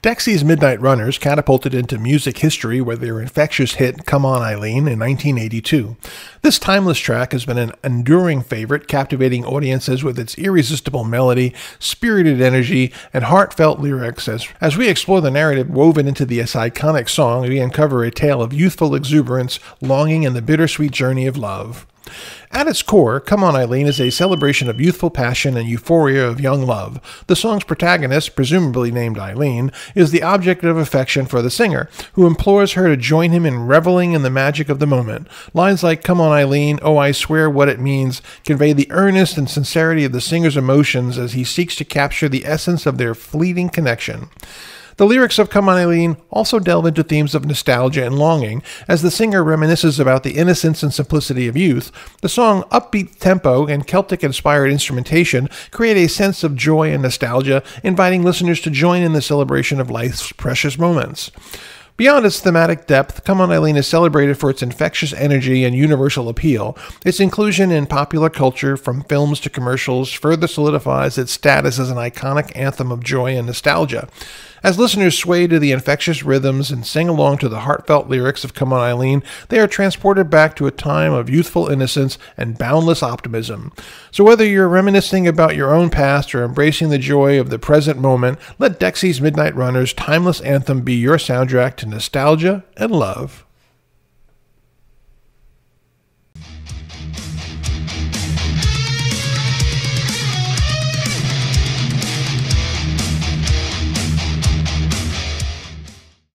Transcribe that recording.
Dexy's Midnight Runners catapulted into music history with their infectious hit Come On Eileen in 1982. This timeless track has been an enduring favorite, captivating audiences with its irresistible melody, spirited energy, and heartfelt lyrics. As we explore the narrative woven into this iconic song, we uncover a tale of youthful exuberance, longing, and the bittersweet journey of love. At its core, Come On Eileen is a celebration of youthful passion and euphoria of young love. The song's protagonist, presumably named Eileen, is the object of affection for the singer, who implores her to join him in reveling in the magic of the moment. Lines like Come On Eileen, oh I swear what it means, convey the earnest and sincerity of the singer's emotions as he seeks to capture the essence of their fleeting connection. The lyrics of Come On Eileen also delve into themes of nostalgia and longing, as the singer reminisces about the innocence and simplicity of youth. The song's upbeat tempo and Celtic-inspired instrumentation create a sense of joy and nostalgia, inviting listeners to join in the celebration of life's precious moments. Beyond its thematic depth, Come On Eileen is celebrated for its infectious energy and universal appeal. Its inclusion in popular culture, from films to commercials, further solidifies its status as an iconic anthem of joy and nostalgia. As listeners sway to the infectious rhythms and sing along to the heartfelt lyrics of Come On Eileen, they are transported back to a time of youthful innocence and boundless optimism. So whether you're reminiscing about your own past or embracing the joy of the present moment, let Dexy's Midnight Runners' timeless anthem be your soundtrack to nostalgia and love.